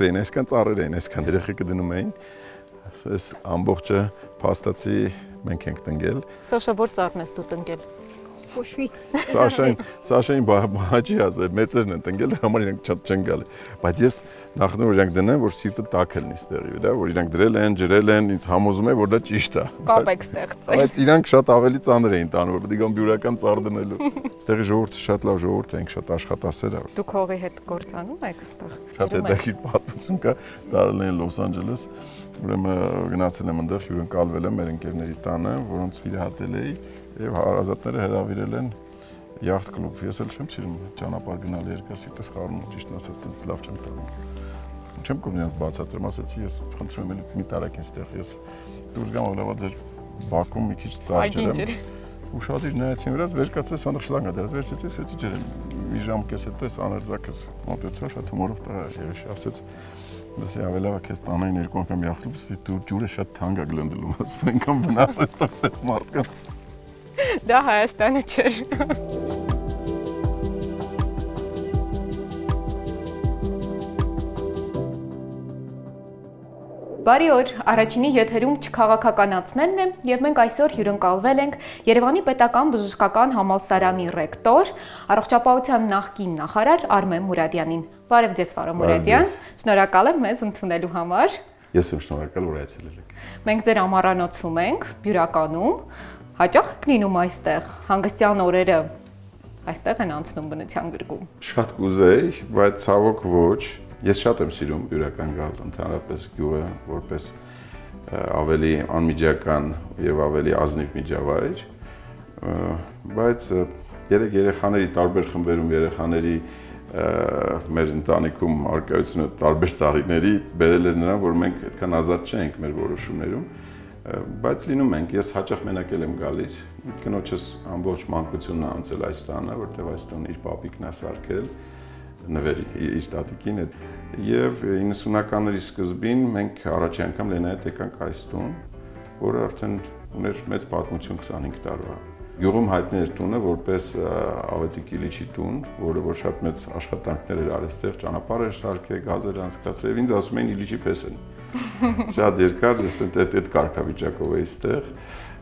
փոքր էին, այսքան ծառեր էին, այսքան երեխեքը դնում էին։ Այս ամբողջը փաստացի մենք ենք տնկել։ Սաշա, որ ծառն ես դու տնկել։ Փոշվի։ Սաշային բաժի ազեր մեծերն են տնկել, դրա համար իրենք չեն գալի։ Բայց ես նախնոր իրանք դնեմ, որ սիրտը տաք լինի ստեղի վրա, որ իրանք դրել են, ջրել են, ինձ համոզում է, որ դա ճիշտ է։ Կապ եք ստեղծել։ Բայց իրանք շատ ավելի ծանր էին տանում, որ պետք է բյուրական ծառ դնելու։ Ստեղի ժողովուրդը շատ լավ ժողովուրդ է, շատ աշխատասեր է։ Դուք հողի հետ գործանում եք այստեղ։ Շատ հետաքրքիր պատմություն կա, տարել են Լոս Անջելես, ուրեմն գնացել եմ այնտեղ, հյուրընկալվել եմ մեր ընկերների տանը, որոնց վիրահատել էի, եւ հարազատները հրավիրել են յախտ կլուբ։ Ես էլ չեմ սիրում ճանապարհ գնալ երկար, սիրտս խառնում է, ճիշտն ասած, տենց լավ չեմ տանում։ Չեմ կողմ նրանց բացատրեմ, ասացի, ես խնդրում եմ մի տարեք ինստեղ, ես դուրս գամ լավա ձեր բակում մի քիչ ծառ ջրեմ։ Ուշադիր նայեցին վրաս, վեր կացրեց անխ շլանգա դրած, վերջից էսի ջրեմ։ Մի ժամ կես հետո էս աներձակս մոտեցա, շատ հումորով տղա երեշի ասեց, դասի ավելավա քեզ տանային երկու անգամ յախտում, դու ջուրը շատ թանկ է գլնդելու, ասում անգամ վնաս ես տղես մարդկանց։ Դա Հայաստանը չէր։ Բարի օր, առաջինի եթերում չքաղաքականացնելն է եւ մենք այսօր հյուրընկալվել ենք Երևանի պետական բժշկական համալսարանի ռեկտոր, առողջապահության նախկին նախարար Արմեն Մուրադյանին։ Բարև ձեզ, պարոն Մուրադյան, շնորհակալ եմ մեզ ընդունելու համար։ Ես եմ շնորհակալ, որ այցելել եք։ Մենք ձեր ամառանոցում ենք, բյուրականում, հաճախ եք լինում այստեղ, հանգստյան օրերը այստեղ են անցնում բնության գրկում։ Շատ կուզեի, բայց ցավոք ոչ։ Ես շատ եմ սիրում բյուրական գալ, ընդհանրապես գյուղը որպես ավելի անմիջական եւ ավելի ազնիվ միջավայր, բայց երեխաների տարբեր խմբերում երեխաների մեր ընտանիքում արկայությունը տարբեր տարիների բերել էր նրան, որ մենք այդքան ազատ չենք մեր որոշումներում, բայց լինում ենք, ես հաճախ մենակ եմ գալիս, կնոջս ամբողջ մանկությունն է անցել այս տանը, որտեղ այս տանը իր պապիկն է սարքել, նվերի իր տատիկին հետ եւ 90-ականների սկզբին մենք առաջի անգամ Լենայի հետ եկանք այս տուն, որը արդեն ուներ մեծ պատմություն 25 տարվա։ Գյուղում հայտնի էր տունը որպես Ավետիք Իլիչի տուն, որը որ շատ մեծ աշխատանքներ էր արել այդտեղ, ճանապարհ էր սարքել, գազեր անցկացրել, ինձ ասում էին Իլիչի պես են։ Շատ երկար ես այդ կարգավիճակով էի այստեղ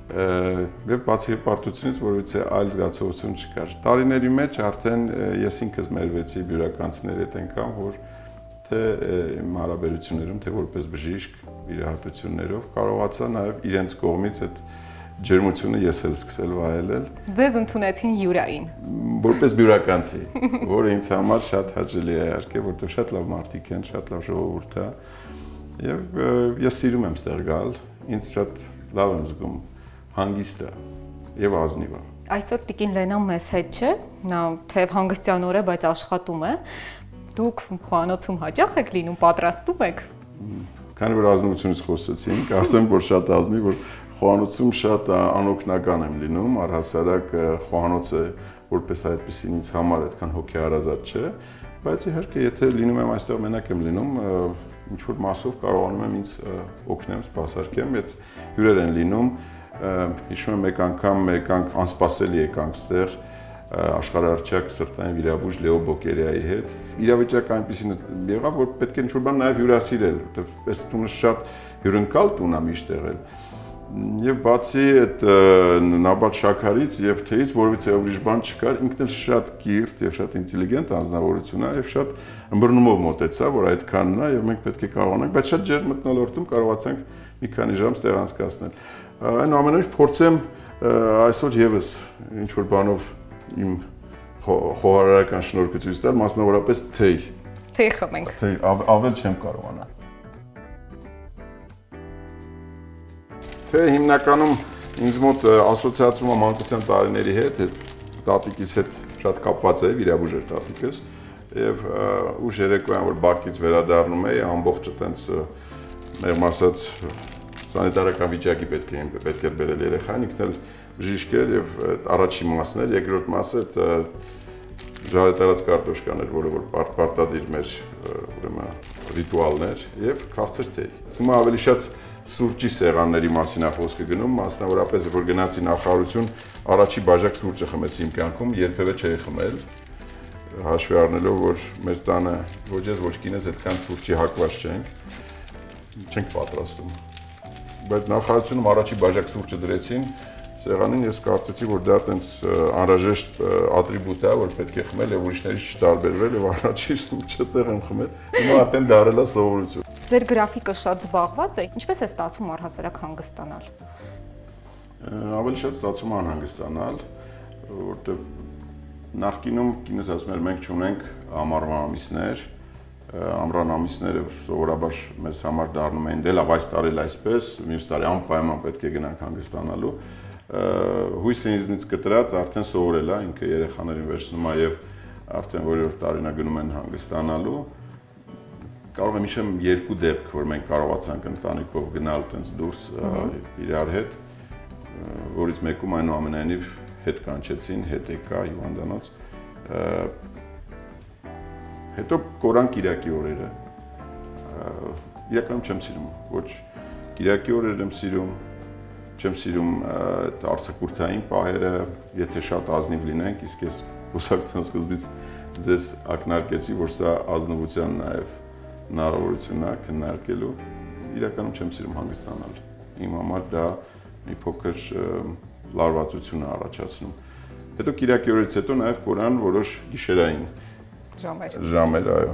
եւ բացի պարտությունից որովհետեւ այլ զգացողություն չկար։ Տարիների մեջ արդեն ես ինքս մերվեցի բյուրականցիների հետ այնքան, որ թե իմ հարաբերություններում, թե որպես բժիշկ վիրահատություններով կարողացա նաեւ իրենց կողմից այդ ջերմությունը ես էլ սկսել վայելել։ Ձեզ ընդունեցին յուրային։ Որպես բյուրականցի, որը ինձ համար շատ հաճելի է իհարկե, որտեղ շատ լավ մարդիկ են, շատ լավ ժողովուրդ է եւ ես սիրում եմ ստեղ գալ, ինձ շատ լավ եմ զգում, հանգիստ է եւ ազնիվ է։ Այսօր Տիկին Լենան մեզ հետ չէ, նա թեև հանգստյան օր է, բայց աշխատում է։ Դուք խոհանոցում հաճախ եք լինում, պատրաստում եք։ Քանի որ ազնվությունից խոսեցինք, ասեմ, որ շատ ազնիվ, որ խոհանոցում շատ անօգնական եմ լինում, առհասարակ խոհանոցը որպես այդպեսին ինձ համար այդքան հոգեհարազատ չէ, բայց իհարկե եթե լինում եմ այստեղ մենակ եմ լինում, ինչ որ մասով կարողանում եմ ինձ օգնեմ, սպասարկեմ, այդ հյուրեր են լինում, հիշում եմ մեկ անգամ անսպասելի եկանք ստեղ աշխարհարչակ սրտային վիրաբույժ Լեո Բոկերյայի հետ։ Իրավիճակը այնպեսին եղավ, որ պետք է ինչ-որ բան նաև հյուրասիրել, որովհետև այս տունը շատ հյուրընկալ տուն է միշտ եղել։ Եվ բացի այդ Նաբատ Շաքարից եւ թեից որովհետեւ ուրիշ բան չկար, ինքն էլ շատ կիրթ եւ շատ ինտելիգենտ անձնավորություն է եւ շատ ըմբռնումով մոտեցա, որ այդքանն է եւ մենք պետք է կարողանանք, բայց շատ ջերմ մթնոլորտում կարողացանք մի քանի ժամ ստեղ անցկացնել։ Այնուամենայնիվ փորձեմ այսօր եւս ինչ որ բանով իմ խոհարարական շնորհքը ցույց տալ, մասնավորապես թեյ խմենք։ Թեյ ավել չեմ կարողանա։ Թե հիմնականում ինձ մոտ ասոցիացվում է մանկության տարիների հետ, տատիկիս հետ շատ կապված է, վիրաբույժ էր տատիկս, եւ ուշ երեկոյան որ բակից վերադառնում էի, ամբողջը տենց մեղմ ասած սանիտարական վիճակի պետք էր բերել երեխան, ինքն էլ բժիշկ էր եւ առաջի մասն էր, երկրորդ մասը ժարետարած կարտոշկան էր, որը որ պարտադիր մեր ուրեմն ռիտուալն էր եւ քաղցր թեյ։ Հիմա ավելի շատ սուրճի սեղանների մասին է խոսքը գնում, մասնավորապես որ գնացի նախարարություն, առաջի բաժակ սուրճը խմեցի իմ կյանքում, երբևէ չէի խմել։ հաշվի առնելով, որ մեր տանը ոչ ես ոչ կինս այդքան սուրճի հակված չենք պատրաստում։ Բայց նախարարությունում առաջի բաժակ սուրճը դրեցին սեղանին, ես կարծեցի, որ դա այտենց անհրաժեշտ ատրիբուտ է, որ պետք է խմել եւ ուրիշներից չտարբերվել եւ առաջի սուրճը տեղ եմ խմել։ Հիմա արդեն դարել է սովորություն։ Ձեր գրաֆիկը շատ զբաղված է, ինչպես է ստացվում առհասարակ հանգստանալ։ Ավելի շատ ստացվում է անհանգստանալ, որտեղ նախկինում կինս ասում էր մենք չունենք ամառվա ամիսներ, ամռան ամիսները սովորաբար մեզ համար դառնում էին դե լավ այս տարի այսպես, մյուս տարի անպայման պետք է գնանք հանգստանալու։ Հույսը ինձնից կտրած արդեն սովորել է, ինքը երեխաներին վերցնում է եւ արդեն որևէ տարին գնում են հանգստանալու։ Կարող եմ հիշեմ երկու դեպք, որ մենք կարողացանք ընտանիքով գնալ տենց դուրս իրար հետ, որից մեկում այնուամենայնիվ հետ կանչեցին, հետ եկա հիվանդանոց։ Հետո կորան Կիրակի օրերը։ Իրականում չեմ սիրում, ոչ Կիրակի օրերն եմ սիրում, չեմ սիրում այդ արձակուրդային պահերը, եթե շատ ազնիվ լինենք, իսկ ես ուսակցության սկզբից ձեզ ակնարկեցի, որ սա ազնվության նաև հնարավորություն է քննարկելու։ Իրականում չեմ սիրում հանգստանալ։ Իմ համար դա մի փոքր լարվածություն է առաջացնում։ Հետո Կիրակի օրից հետո նաև կորան որոշ գիշերային ժամեր, այո։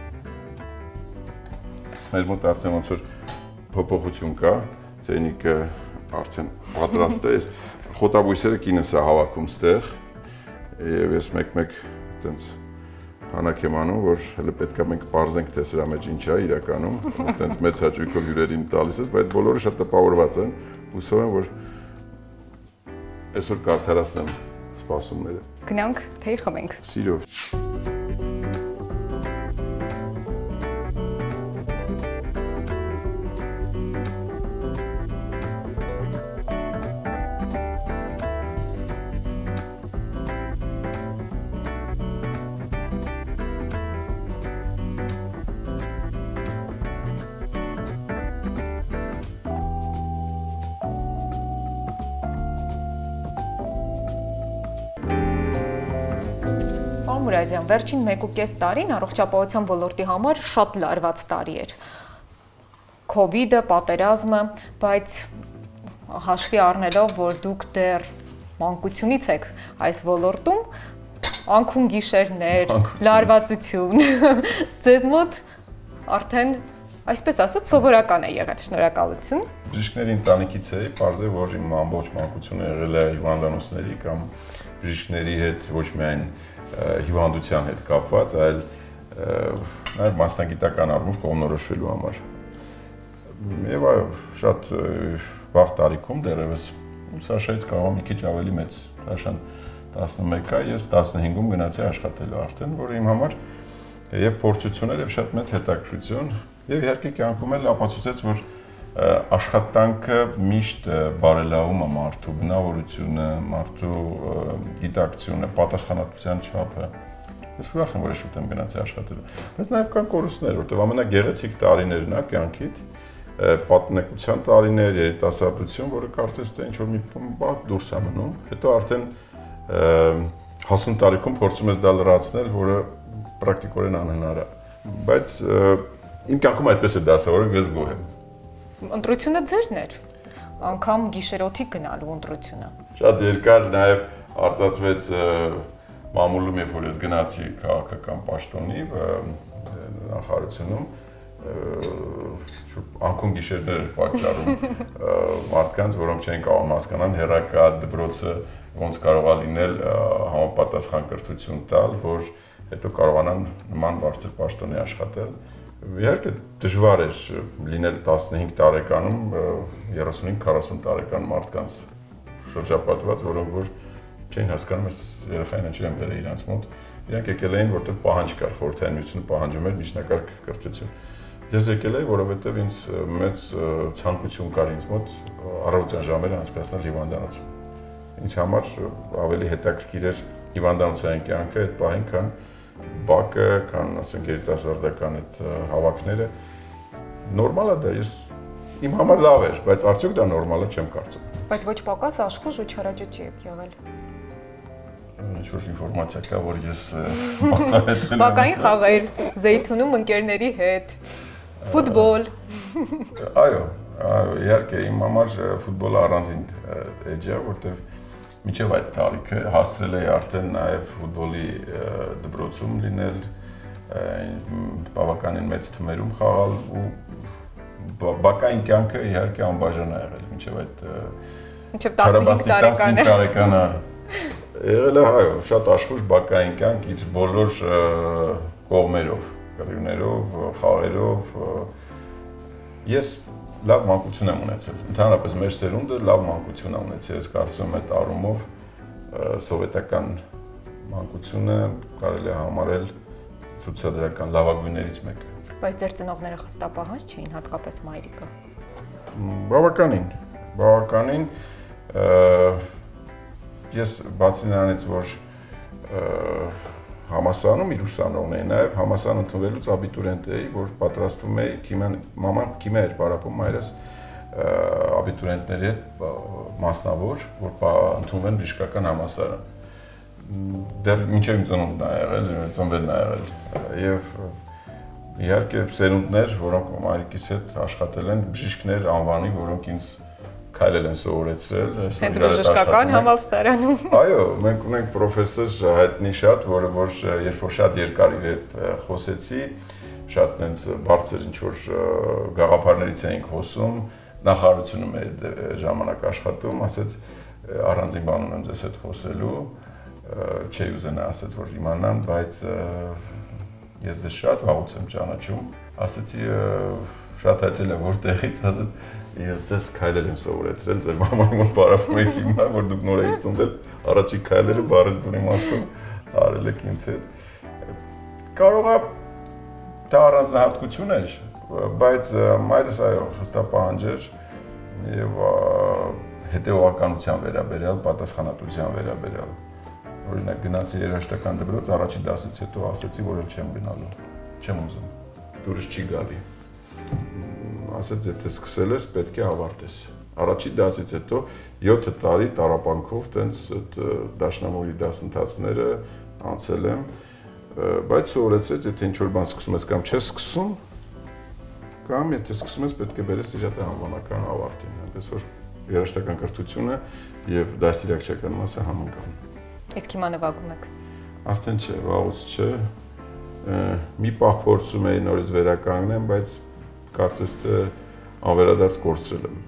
Մեր մոտ արդեն ոնց որ փոփոխություն կա, տեխնիկը արդեն պատրաստ է, խոտաբույսերը կինս է հավաքում ստեղ, եւ ես մեկ-մեկ այտենց հանակ եմ անում, որ հələ պետք է մենք բարձենք, թե սրա մեջ ինչ է իրականում, այտենց մեծ հաճույքով հյուրերին տալիս ես, բայց բոլորը շատ տպավորված են, հուսով եմ, որ այսօր կարդարացնեմ սպասումները։ Գնանք թեյ խմենք։ Սիրով։ Մուրադյան, վերջին 1.5 տարին առողջապահության ոլորտի համար շատ լարված տարի էր։ Քովիդը, պատերազմը, բայց հաշվի առնելով, որ դուք դեռ մանկությունից եք այս ոլորտում, անքուն գիշերներ, լարվածություն, ձեզ մոտ արդեն, այսպես ասած, սովորական է եղել, շնորհակալություն։ Բժիշկների ընտանիքից էի, պարզ է, որ իմ ամբողջ մանկությունը եղել է հիվանդանոցների կամ բժիշկների հետ ոչ միայն հիվանդության հետ կապված, այլ նաև մասնագիտական առումով կողմնորոշվելու համար։ Եվ այո, շատ վաղ տարիքում դեռևս Սաշայից կարող եմ մի քիչ ավելի մեծ, Սաշան 11 է, ես 15-ում գնացի աշխատելու արդեն, որը իմ համար եւ փորձություն էր եւ շատ մեծ հետաքրքրություն, եւ իհարկե կյանքում էլ ապացուցեց, որ աշխատանքը միշտ բարելավում է մարդու բնավորությունը, մարդու գիտակցությունը, պատասխանատվության չափը։ Ես ուրախ եմ, որ շուտ եմ գնացի աշխատելու։ Բայց նաև կան կորուստներ, որտեղ ամենագեղեցիկ տարիներն է կյանքիդ, պատնեկության տարիներ, երիտասարդություն, որը կարծես թե ինչ-որ մի բան դուրս է մնում։ Հետո արդեն հասուն տարիքում փորձում ես դա լրացնել, որը պրակտիկորեն անհնար է։ Բայց իմ կյանքում այդպես է դասավորել, ես գոհ եմ։ Ընտրությունը ձերն էր, անգամ գիշերօթի գնալու ընտրությունը։ Շատ երկար նաև արծացվեց մամուլում, երբ որ ես գնացի քաղաքական պաշտոնի նախարարությունում, անկուն գիշերներ էր պատճառում մարդկանց, որոնք չեն կարող հասկանալ հեռակա դպրոցը ոնց կարող է լինել համապատասխան կրթություն տալ, որ հետո կարողանան նման բարձր պաշտոնի աշխատել։ Իհարկե դժվար էր լինել 15 տարեկանում 35-40 տարեկան մարդկանց շրջապատված, որոնք որ չէին հասկանում այս երեխային ինչ են բերել իրենց մոտ։ Իրանք եկել էին, որտեղ պահանջ կար, խորհրդային միությունը պահանջում էր միջնակարգ կրթություն։ Ես եկել էի, որովհետև ինձ մեծ ցանկություն կար ինձ մոտ առավոտյան ժամերը անցկացնել հիվանդանոցում։ Ինձ համար ավելի հետաքրքիր էր հիվանդանոցային կյանքը այդ պահին, քան բակը, քան ասենք երիտասարդական այդ հավաքները։ Նորմալ է դա, իմ համար լավ էր, բայց արդյոք դա նորմալ է, չեմ կարծում։ Բայց ոչ պակաս աշխուժ ու չարաճճի եք եղել։ ինչ-որ ինֆորմացիա կա, որ ես բացահայտել եմ։ Բակային խաղեր, Զեյթունում ընկերների հետ, ֆուտբոլ։ Այո, իհարկե իմ համար ֆուտբոլը առանձին էջ է, որտեղ մինչև այդ տարիքը հասցրել էի արդեն նաև ֆուտբոլի դպրոցում լինել, բավականին մեծ թմերում խաղալ ու բակային կյանքը իհարկե անբաժան է եղել մինչև այդ Մինչև 15 տարեկանը եղել է, այո, շատ աշխույժ բակային կյանք իր բոլոր կողմերով, կռիվներով, խաղերով։ Ես լավ մանկություն եմ ունեցել։ Ընդհանրապես մեր սերունդը լավ մանկություն է ունեցել։ Ես կարծում եմ այդ առումով սովետական մանկությունը կարելի է համարել ցուցադրական լավագույններից մեկը։ Բայց ձեր ծնողները խստապահանջ չէին, հատկապես մայրիկը։ Բավականին ես բացի նրանից, որ համալսարանում իր ուսանողն էի, նաև համալսարան ընդունվելուց աբիտուրիենտ էի, որ պատրաստվում էի, մաման քիմիա էր պարապում մայրս աբիտուրիենտների հետ մասնավոր, որ ընդունվեն բժշկական համալսարան։ Դեռ մինչև իմ ծնունդն է եղել, ծնվելն է եղել, եւ իհարկե սերունդներ, որոնք մայրիկիս հետ աշխատել են, բժիշկներ անվանի, որոնք ինձ քայլել են սովորեցրել, հենց բժշկական համալսարանում։ Այո, մենք ունենք պրոֆեսոր հայտնի շատ, որը երբ որ շատ երկար իր հետ խոսեցի, շատ տենց բարձր ինչ-որ գաղափարներից էինք խոսում, նախարարությունում էր ժամանակ աշխատում, ասեց առանձին բան ունեմ ձեզ հետ խոսելու, չի ուզենա ասեց, որ իմանամ, բայց ես ձեզ շատ վաղուց եմ ճանաչում, ասեցի շատ հաճել եմ որտեղից, ասեց ես ձեզ քայլել եմ սովորեցրել, ձեր մաման մոտ պարապում եք հիմա, որ դուք նոր եք ծնվել, առաջին քայլերը բառից բուն իմաստով արել եք ինձ հետ։ Կարող է դա առանձնահատկություն էր, բայց մայրս այո, խստապահանջ էր եւ հետեւականության վերաբերյալ, պատասխանատվության վերաբերյալ։ Օրինակ գնացի երաժշտական դպրոց, առաջին դասից հետո ասեցի, որ էլ չեմ գնալու, չեմ ուզում, դուրս չի գալի։ Ասեց, եթե սկսել ես, պետք է ավարտես։ Առաջին դասից հետո 7 տարի տառապանքով տենց դաշնամուրի դասընթացները անցել եմ, բայց սովորեցրեց, եթե ինչ-որ բան սկսում ես կամ չես սկսում, կամ եթե սկսում ես, պետք է բերես իր հետ անվանական ավարտին, այնպես որ երաժշտական կրթությունը եւ դասիրակչական մասը համընկան։ Իսկ հիմա նվագում եք։ Արդեն չէ, վաղուց չէ։ Մի պահ փորձում էի նորից վերականգնեմ, բայց կարծես թե անվերադարձ կորցրել եմ։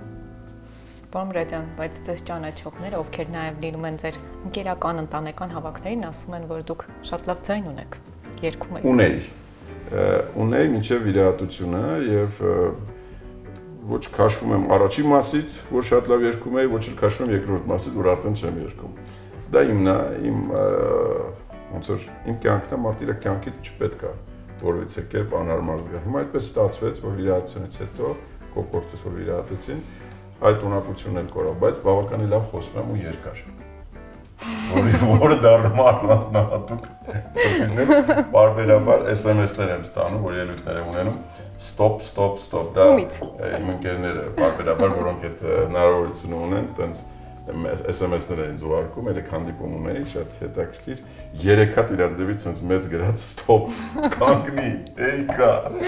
Պարոն Մուրադյան, բայց ձեզ ճանաչողները, ովքեր նաև լինում են ձեր ընկերական ընտանեկան հավաքներին, ասում են, որ դուք շատ լավ ձայն ունեք, երգում եք։ Ունեի մինչև վիրահատությունը եւ ոչ քաշվում եմ առաջի մասից, որ շատ լավ երգում էի, ոչ էլ քաշվում եմ երկրորդ մասից, որ արդեն չեմ երգում։ Դա իմ ոնց որ իմ կյանքն է, մարդիկ կյանքից չպետք է որևիցե կերպ անհարմար զգալ։ Հիմա այդպես ստացվեց, որ վիրահատությունից հետո կոկորտս որ վիրահատեցին, այդ ունակությունն էլ կորավ, բայց բավականին լավ խոսում եմ ու երկար։ Որը դառնում է առանձնահատուկ խնդիրներ, բարբերաբար SMS-ներ եմ ստանում, որ ելույթներ եմ ունենում, stop, դա իմ ընկերները բարբերաբար, որոնք այդ հնարավորությունը ունեն, տենց SMS-ներ են ինձ ուղարկում, երեք հանդիպում ունեի, շատ հետաքրքիր, 3 հատ իրար դեպից ինձ մեծ գրած stop, կանգնի, էիկա։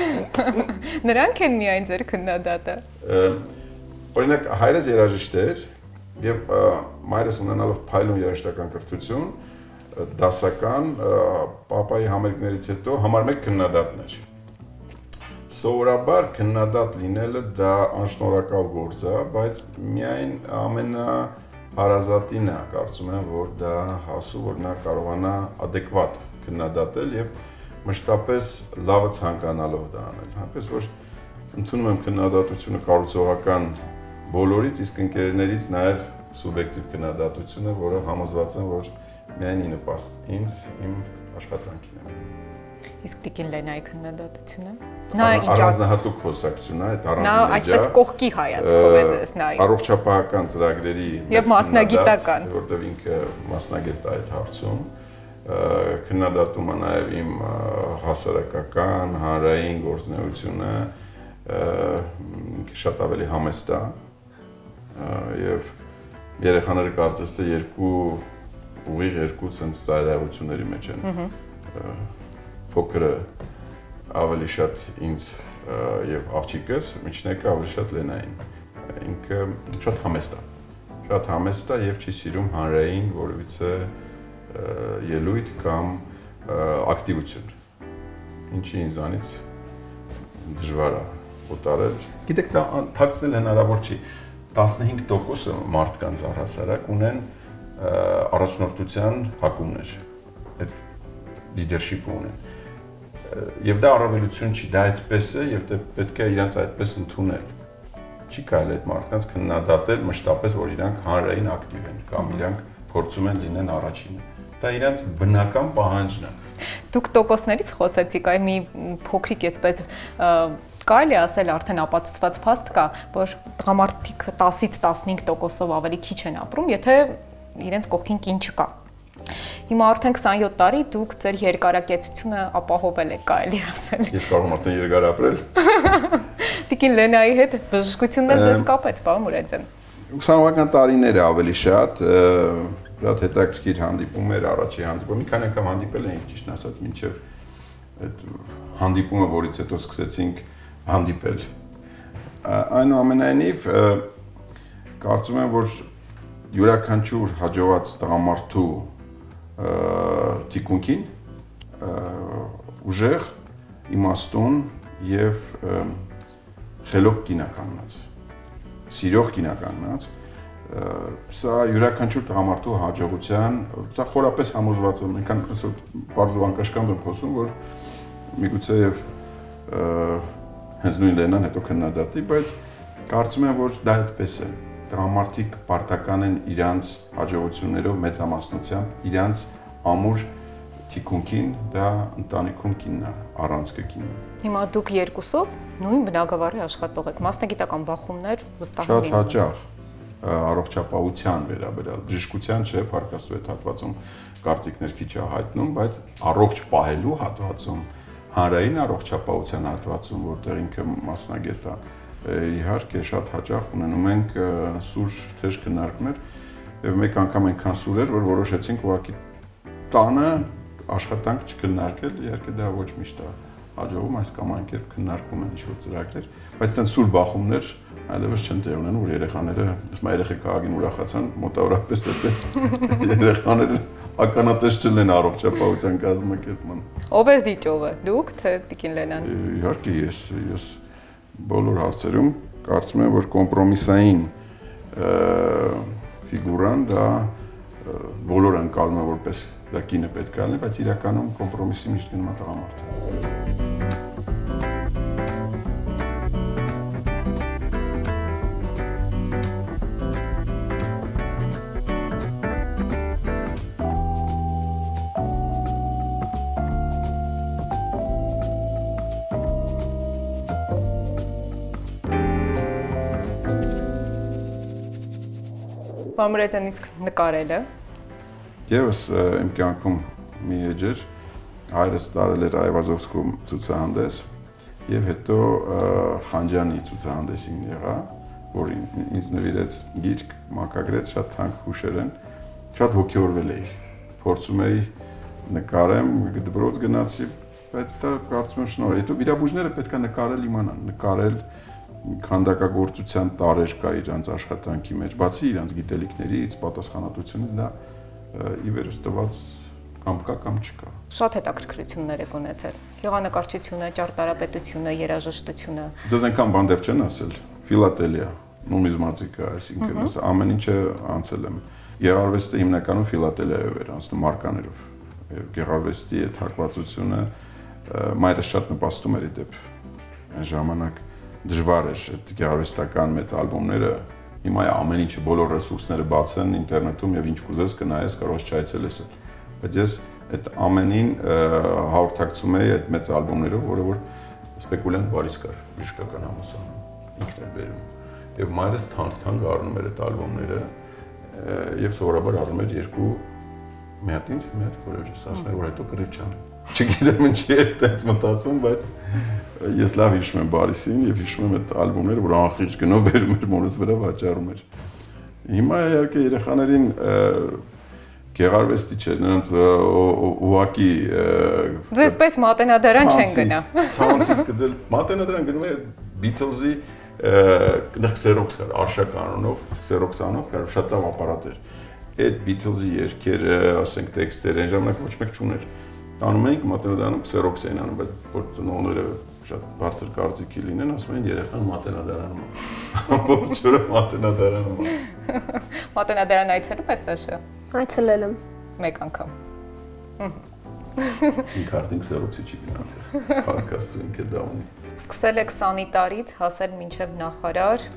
Նրանք են միայն ձեր քննադատը։ Օրինակ հայրս երաժիշտ էր եւ մայրս ունենալով փայլուն երաժշտական կրթություն, դասական, պապայի համերգներից հետո համար 1 քննադատն էր։ Սովորաբար քննադատ լինելը դա անշնորհակալ գործ է, բայց միայն ամենահարազատին է, կարծում եմ, որ դա հասու, որ նա կարողանա adekvat քննադատել եւ մշտապես լավը ցանկանալով դա անել։ Այնպես որ ընդունում եմ քննադատությունը կառուցողական բոլորից, իսկ ընկերներից նաեւ սուբյեկտիվ քննադատությունը, որը համոզված եմ, որ միայն ի նպաստ ինձ իմ աշխատանքին է։ Իսկ Տիկին Լենայի քննադատությունը։ Նա ինչ առանձնահատուկ խոսակցություն է, այդ առանձին նա այսպես կողքի հայացքով է դες նայում։ Առողջապահական ծրագրերի եւ մասնագիտական, որտեղ ինքը մասնագետ է այդ հարցում, քննադատում է նաեւ իմ հասարակական, հանրային գործունեությունը, շատ ավելի համեստ է եւ երեխաները կարծես թե երկու ուղիղ երկու sense ծայրահեղությունների մեջ են։ Փոքրը ավելի շատ ինձ եւ աղջիկս, միջնեկը ավելի շատ Լենային։ Ինքը շատ համեստ է։ Շատ համեստ է եւ չի սիրում հանրային որևիցե ելույթ կամ ակտիվություն։ Ինչի ինձանից դժվար է օտարել։ Գիտեք, դա թաքցնել հնարավոր չի։ 15% մարդկանց առհասարակ ունեն առաջնորդության հակումներ։ Այդ leadership ունեն։ Եվ դա առավելություն չի, դա այդպես է եւ դա պետք է իրանց այդպես ընդունել։ Չի կարելի այդ մարդկանց քննադատել մշտապես, որ իրանք հանրային ակտիվ են կամ իրանք փորձում են լինեն առաջինը։ Դա իրանց բնական պահանջն է։ Դուք տոկոսներից խոսեցիք, այ մի փոքրիկ էսպես կարելի ասել արդեն ապացուցված փաստ կա, որ տղամարդիկ 10-ից 15%-ով ավելի քիչ են ապրում, եթե իրենց կողքին կին չկա։ Հիմա արդեն 27 տարի դուք ձեր երկարակեցությունը ապահովել եք, կարելի ասել։ Ես կարող եմ արդեն երկար ապրել։ Տիկին Լենայի հետ բժշկությունն ձեզ կապեց, պարոն Մուրադյան։ 20-ական տարիները ավելի շատ, շատ հետաքրքիր հանդիպումներ, առաջի հանդիպում, մի քանի անգամ հանդիպել էինք, ճիշտ ասած, մինչև այդ հանդիպումը, որից հետո սկսեցինք հանդիպել։ Այնուամենայնիվ, կարծում եմ, որ յուրաքանչյուր հաջողված տղամարդու թիկունքին ուժեղ, իմաստուն եւ խելոք կինականնած, սիրող կինականնած, սա յուրաքանչյուր տղամարդու հաջողության, սա խորապես համոզված եմ, այնքան այսօր բարձր ու անկաշկանդ եմ խոսում, որ միգուցե եւ հենց նույն Լենան հետո քննադատի, բայց կարծում եմ, որ դա այդպես է։ Տղամարդիկ պարտական են իրանց հաջողություններով մեծամասնությամբ, իրանց ամուր թիկունքին, դա ընտանիքում կինն է, առանցքը կինն է։ Հիմա դուք երկուսով նույն բնակավարի աշխատող եք, մասնագիտական բախումներ վստահ շատ հաճախ առողջապահության վերաբերյալ, բժշկության չէ, Փառք Աստծո այդ հատվածում կարծիքներ քիչ է հայտնում, բայց առողջ պահելու հատվածում, հանրային առողջապահության հատվածում, որտեղ ինքը մասնագետ է, իհարկե շատ հաճախ ունենում ենք սուր թեժ քննարկումներ եւ մեկ անգամ այնքան սուր էր, որ որոշեցինք ուղղակի տանը աշխատանք չքննարկել, իհարկե դա ոչ միշտ է հաջողում, այս կամ այն կերպ քննարկվում են ինչ-որ ծրագրեր, բայց այդտեղ սուր բախումներ այլևս չեն տեղ ունենում, որ երեխաները, ասում եմ, երեխեք աղագին ուրախացան, մոտավորապես այդտեղ երեխաները ականատես չլեն առողջապահության կազմակերպման։ Ով է դիճովը, դուք թե Տիկին Լենան։ Իհարկե ես բոլոր հարցերում կարծում եմ, որ կոմպրոմիսային ֆիգուրան դա բոլորը ընկալում են որպես դա կինը պետք է լինի, բայց իրականում կոմպրոմիսի միշտ գնում է տղամարդը։ Մամրեդյան իսկ նկարելը։ Եվս իմ կյանքում մի էջ էր, հայրս տարել էր Այվազովսկում ցուցահանդես եւ հետո Խանջանի ցուցահանդեսին եղա, որ ինձ նվիրեց գիրք, մակագրեց, շատ թանկ հուշեր են, շատ ոգևորվել էի, փորձում էի նկարեմ, դպրոց գնացի, բայց դա կարծում եմ շնորհ է։ Հետո վիրաբույժները պետք է նկարել իմանան, նկարել քանդակագործության տարեր կա իրանց աշխատանքի մեջ, բացի իրանց գիտելիքներից, պատասխանատվությունից, դա ի վերս տված կամ կա կամ չկա։ Շատ հետաքրքրություններ եք ունեցել։ Գեղանկարչությունը, ճարտարապետությունը, երաժշտությունը։ Ձեզ այնքան բան դեռ չեն ասել, ֆիլատելիա, նումիզմատիկա, այսինքն ամեն ինչը անցել եմ։ Գեղարվեստը հիմնականում ֆիլատելիայով էր անցնում մարկաներով։ Եվ գեղարվեստի այդ հակվածությունը մայրս շատ նպաստում էր իդեպ։ Այն ժամանակ դժվար էր այդ գեղարվեստական մեծ ալբոմները, հիմա ամեն ինչը բոլոր ռեսուրսները բաց են ինտերնետում եւ ինչ կուզես կնայես, կարող ես չայցելես։ Բայց ես այդ ամենին հաղորդակցում էի այդ մեծ ալբոմներով, որը որ Սպեկուլյանտ Բարիս կար, բժշկական համալսարանում, ինքն էր բերում։ Եվ մայրս թանկ առնում էր այդ ալբոմները եւ սովորաբար առնում էր երկու մի հատ ինձ, մի հատ որոշ ասում էր, որ հետո կռիվ չան։ Չգիտեմ ինչի էր այդպես մտածում, բայց ես լավ հիշում եմ Բարիսին եւ հիշում եմ այդ ալբոմները, որ անխիղճ գնով բերում էր մորս վրա վաճառում էր։ Հիմա իհարկե երեխաներին Գեղարվեստի չէ, նրանց ուղակի Ձեզ պես մատենադարան չեն գնա։ Ցանցից գտել մատենադարան գնում է Beatles-ի Xerox կար, Արշակ անունով, Xerox անունով կար, շատ լավ ապարատ էր։ Այդ Beatles-ի երգերը, ասենք տեքստերը, այն ժամանակ ոչ մեկ չուներ։ Անում էինք մատենադարանում Xerox էին անում, բայց որ ծնողները շատ բարձր կարծիքի լինեն, ասում են երեխան մատենադարանում է։ Ամբողջ օրը մատենադարանում է։ Մատենադարան այցելում ես Սաշա։ Այցելել եմ։ Մեկ անգամ։ Ինքը արդեն Xerox-ի չի գնալ։ Պարկաստու ինքը դա ունի։ Սկսել եք սանիտարից, հասել մինչև նախարար,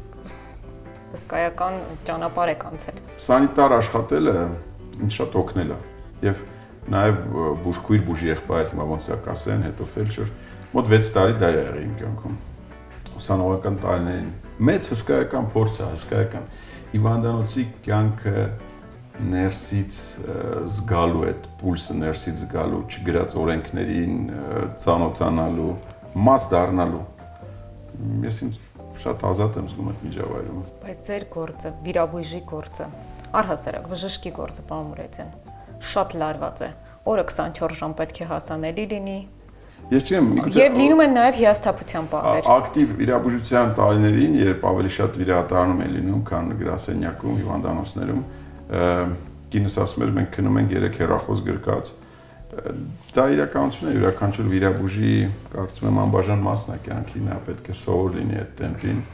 հսկայական ճանապարհ եք անցել։ Սանիտար աշխատելը ինձ շատ օգնել է։ Եվ նաև բուժքույր, բուժեղբայր, հիմա ոնց է կասեն, հետո ֆելդշեր, մոտ 6 տարի դա եղել իմ կյանքում։ Ուսանողական տարիներին մեծ հսկայական փորձ է, հսկայական։ Հիվանդանոցի կյանքը ներսից զգալու այդ պուլսը ներսից զգալու, չգրած օրենքներին ծանոթանալու, մաս դառնալու։ Ես ինձ շատ ազատ եմ զգում այդ միջավայրում։ Բայց ձեր գործը, վիրաբույժի գործը, առհասարակ բժշկի գործը, պարոն Մուրադյան, շատ լարված է։ Օրը 24 ժամ պետք է հասանելի լինի։ Ես չեմ, Եվ լինում են նաև հիասթափության պահեր։ Ակտիվ վիրաբուժության տարիներին, երբ ավելի շատ վիրահատարանում են լինում, քան գրասենյակում, հիվանդանոցներում, կինս ասում էր, մենք քնում ենք 3 հեռախոս գրկած։ Դա իրականություն է, յուրաքանչյուր վիրաբուժի, կարծում եմ, անբաժան մասն է կյանքի, նա պետք է սովոր լինի այդ տեմպին,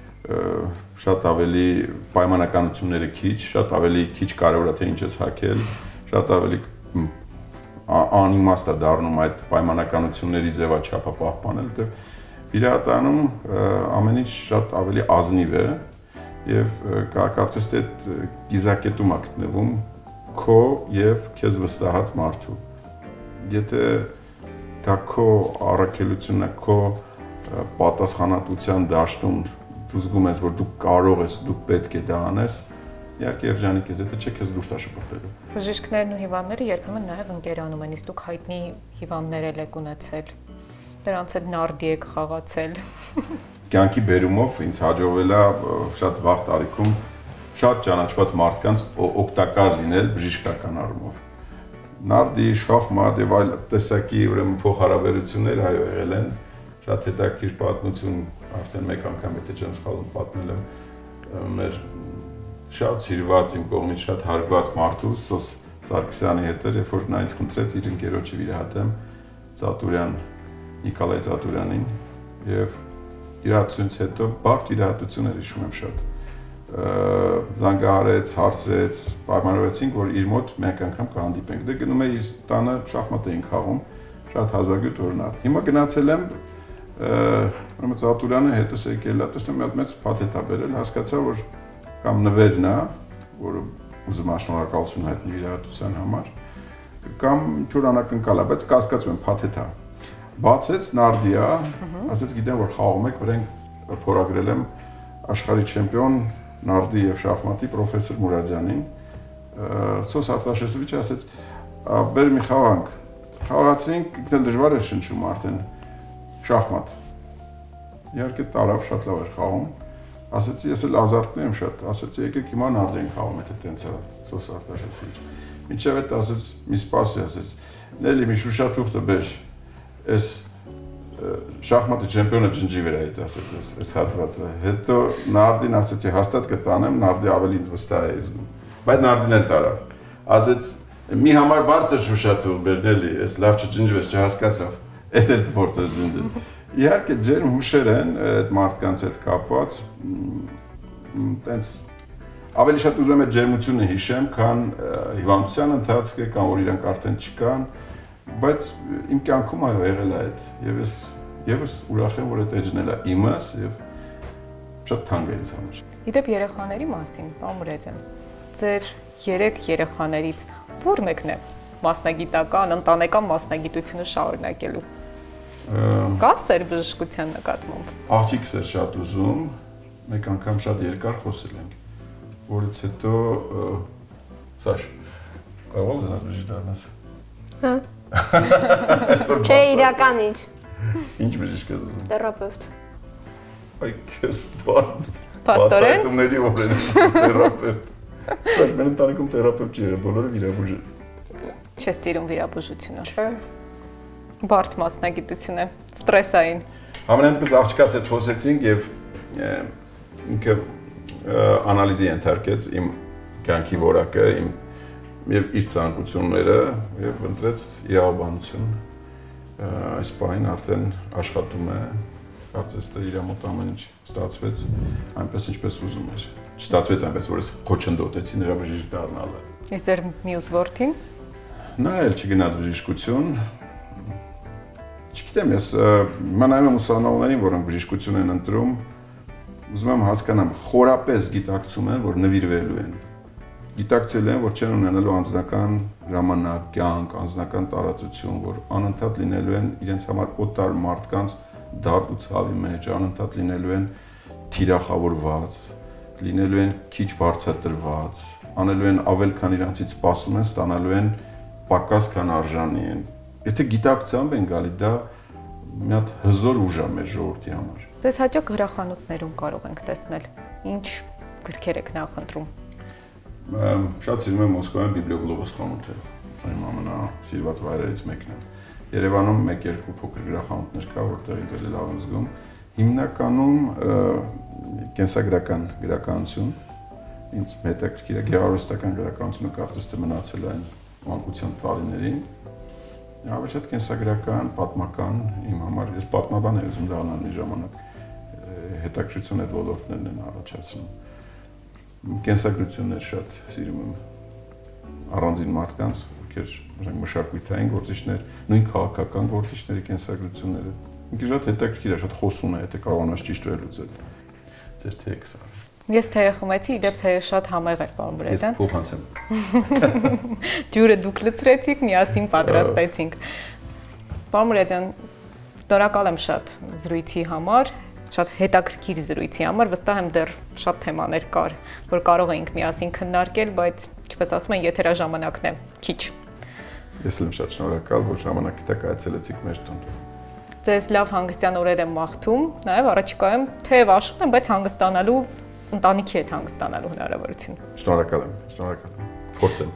շատ ավելի պայմանականությունները քիչ, շատ ավելի քիչ կարևոր է թե ինչ ես հագել, շատ ավելի անիմաստ է դառնում այդ պայմանականությունների ձևաչափը պահպանել, որտեղ վիրահատանում ամեն ինչ շատ ավելի ազնիվ է եւ կարծես թե այդ գիզակետում է գտնվում քո եւ քեզ վստահած մարդու։ Եթե դա քո առաքելությունն է, քո պատասխանատվության դաշտում դու զգում ես, որ դու կարող ես, դու պետք է դա անես, իհարկե երջանիկ ես, եթե չէ քեզ դուրս է շփոթելու։ Բժիշկներն ու հիվանդները երբեմն նաև ընկերանում են, իսկ դուք հայտնի հիվանդներ եք ունեցել։ Դրանց հետ նարդի եք խաղացել։ Կյանքի բերումով ինձ հաջողվել է շատ վաղ տարիքում շատ ճանաչված մարդկանց օգտակար լինել բժշկական առումով։ Նարդի, շախմատ եւ այլ տեսակի ուրեմն փոխհարաբերություններ այո եղել են, շատ հետաքրքիր պատմություն, արդեն մեկ անգամ եթե չեմ սխալվում պատմել եմ մեր շատ սիրված իմ կողմից շատ հարգված մարդու Սոս Սարգսյանի հետ էր, երբ որ նա ինձ խնդրեց իր ընկերոջը վիրահատեմ Ծատուրյան, Նիկոլայ Ծատուրյանին եւ իրացությունից հետո բարդ վիրահատություն էր հիշում եմ շատ։ Զանգահարեց, հարցրեց, պայմանավորեցինք, որ իր մոտ մեկ անգամ կհանդիպենք։ Դե գնում է իր տանը շախմատ էին խաղում, շատ հազվագյուտ օրինակ։ Հիմա գնացել եմ ուրեմն Ծատուրյանը հետս եկել է, տեսնում եմ մի հատ մեծ փաթեթ է բերել, հասկացա, որ կամ նվերն է, որը ուզում եմ շնորհակալություն հայտնել վիրահատության համար, կամ ինչ-որ անակնկալ է, բայց կասկածում եմ փաթեթ է։ Բացեց նարդի է, ասեց գիտեմ, որ խաղում եք, վրենք փորագրել եմ աշխարհի չեմպիոն նարդի եւ շախմատի պրոֆեսոր Մուրադյանին, Սոս Արտաշեսովիչը ասեց, բեր մի խաղանք։ Խաղացինք, ինքն էլ դժվար էր շնչում արդեն շախմատ։ Իհարկե տարավ շատ լավ էր խաղում։ Ասեցի, ես էլ ազարտն եմ շատ, ասեցի, եկեք հիմա նարդի ենք խաղում, եթե տենց է Սոս Արտաշեսովիչ։ Մինչև այդ ասեց, մի սպասի, ասեց, Նելի մի շուշաթուղթը բեր, այս շախմատի չեմպիոնը ջնջի վրայից ասեց այս հատվածը։ Հետո նարդին ասեցի հաստատ կտանեմ, նարդի ավելի ինձ վստահ է զգում։ Բայց նարդին էլ տարավ։ Ասեց մի համար բարձր շուշաթուղթ բերնելի, այս լավ չջնջվեց, չհասկացավ։ Էդ էլ փորձեց ջնջել։ Իհարկե ջերմ հուշեր են այդ մարդկանց հետ կապված, տենց ավելի շատ ուզում եմ այդ ջերմությունը հիշեմ, քան հիվանդության ընթացքը կամ որ իրանք արդեն չկան, բայց իմ կյանքում այո եղել է այդ եւ ես ուրախ եմ որ այդ էջն է իմս եւ շատ թանկ է ինձ համար։ Իդեպ երեխաների մասին, պարոն Մուրադյան, ձեր 3 երեխաներից ո՞ր մեկն է մասնագիտական, ընտանեկան մասնագիտությունը շարունակելու։ Կա սեր բժշկության նկատմամբ։ Աղջիկս է շատ ուզում, մեկ անգամ շատ երկար խոսել ենք, որից հետո Սաշ, կարող ես բժիշկ դառնաս։ Հա։ Չէ, իրականից։ Ինչ բժիշկ ես ուզում։ Թերապևտ։ Այ քեզ բան։ Պաստորեն։ Բացայտումների օրենս թերապևտ։ Բայց մեր ընտանիքում թերապևտ չի եղել, բոլորը վիրաբույժ են։ Չես սիրում վիրաբուժությունը։ Չէ։ Բարդ մասնագիտություն է, ստրեսային։ Ամենայն դեպս աղջկաց հետ խոսեցինք եւ ինքը անալիզի ենթարկեց իմ կյանքի որակը, եւ իր ցանկությունները եւ ընտրեց իրավաբանություն։ Այս պահին արդեն աշխատում է, կարծես թե իր մոտ ամեն ինչ ստացվեց այնպես ինչպես ուզում էր։ Չստացվեց այնպես, որ ես խոչընդոտեցի նրա բժիշկ դառնալը։ Իսկ ձեր մյուս որդին։ Նա էլ չգնաց բժշկություն։ Չգիտեմ, ես նայում եմ ուսանողներին, որոնք բժշկություն են ընտրում, ուզում եմ հասկանամ, խորապես գիտակցում են, որ նվիրվելու են։ Գիտակցել են, որ չեն ունենալու անձնական ժամանակ, կյանք, անձնական տարածություն, որ անընդհատ լինելու են իրենց համար օտար մարդկանց դարդ ու ցավի մեջ, անընդհատ լինելու են թիրախավորված, լինելու են քիչ վարձատրված, անելու են ավել, քան իրանցից սպասում են, ստանալու են պակաս, քան արժանի են։ Եթե գիտակցությամբ են գալի, դա մի հատ հզոր ուժ է մեր ժողովրդի համար։ Ձեզ հաճախ գրախանութներում կարող ենք տեսնել։ Ինչ գրքեր եք նախընտրում։ Շատ սիրում եմ Մոսկվայում Բիբլիոգլոբոս խանութը, իմ ամենասիրված վայրերից մեկն է։ Երևանում 1-2 փոքր գրախանութներ կա, որտեղ ինձ էլ լավ եմ զգում։ Հիմնականում կենսագրական գրականություն, ինձ հետաքրքիր է գեղարվեստական գրականությունը, կարծես թե մնացել է այն մանկության տարիներին։ Ավելի շատ կենսագրական, պատմական իմ համար, ես պատմաբան եմ ուզում դառնալ մի ժամանակ, հետաքրքրություն այդ ոլորտներն են առաջացնում։ Կենսագրություններ շատ սիրում եմ, առանձին մարդկանց, ովքեր մշակութային գործիչներ, նույն քաղաքական գործիչների կենսագրությունները։ Ինքը շատ հետաքրքիր է, շատ խոսուն է, եթե կարողանաս ճիշտ վերլուծել։ Ձեր թեյը սա։ Ես թեյը խմեցի, իդեպ թեյը շատ համեղ էր, պարոն Մուրադյան։ Ես փոխանցեմ։ Ջուրը դուք լցրեցիք, միասին պատրաստեցինք։ Պարոն Մուրադյան, շնորհակալ եմ շատ զրույցի համար, շատ հետաքրքիր զրույցի համար, վստահ եմ դեռ շատ թեմաներ կար, որ կարող էինք միասին քննարկել, բայց ինչպես ասում են, եթերաժամանակն է քիչ։ Ես եմ շատ շնորհակալ, որ ժամանակի տակ այցելեցիք մեր տուն։ Ձեզ լավ հանգստյան օրեր եմ մաղթում, նաև առաջիկայում թեև աշխատում եմ, բայց հանգստանալու ընտանիքի հետ հանգստանալու հնարավորություն։ Շնորհակալ եմ։ Փորձեմ։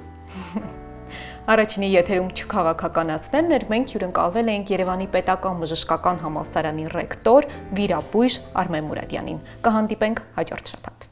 Առաջինի եթերում չքաղաքականացնելն էր, մենք հյուրընկալվել էինք Երևանի Պետական Բժշկական Համալսարանի ռեկտոր, վիրաբույժ Արմեն Մուրադյանին։ Կհանդիպենք հաջորդ շաբաթ։